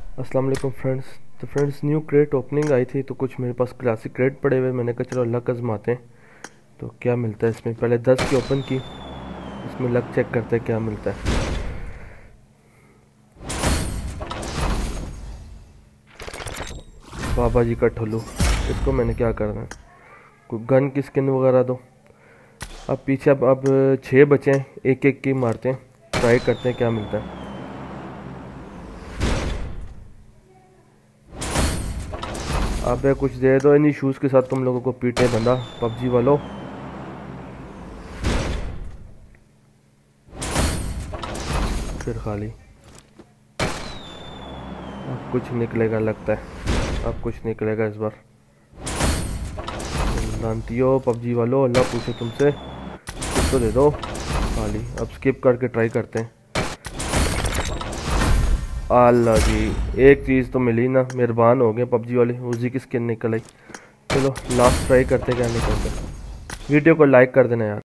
अस्सलाम वालेकुम फ्रेंड्स। तो फ्रेंड्स, न्यू क्रेट ओपनिंग आई थी तो कुछ मेरे पास क्लासिक क्रेट पड़े हुए, मैंने कहा चलो लक आजमाते हैं तो क्या मिलता है इसमें। पहले 10 की ओपन की, इसमें लक चेक करते हैं क्या मिलता है। बाबा जी का ठुल्लू, इसको मैंने क्या करना है, कोई गन की स्किन वगैरह दो। अब पीछे अब 6 बचे हैं, एक एक की मारते हैं, ट्राई करते हैं क्या मिलता है। अब कुछ दे दो, इन्हीं शूज़ के साथ तुम लोगों को पीटे बंदा पबजी वालों। फिर खाली, अब कुछ निकलेगा लगता है, अब कुछ निकलेगा इस बार। जानती हो पबजी वालों, अल्लाह पूछे तुमसे, कुछ तो दे दो खाली। अब स्किप करके ट्राई करते हैं। अल्लाह जी, एक चीज़ तो मिली ना, मेहरबान हो गए पबजी वाले, उसी की स्किन निकल आई। चलो लास्ट ट्राई करते क्या निकलता है। वीडियो को लाइक कर देना यार।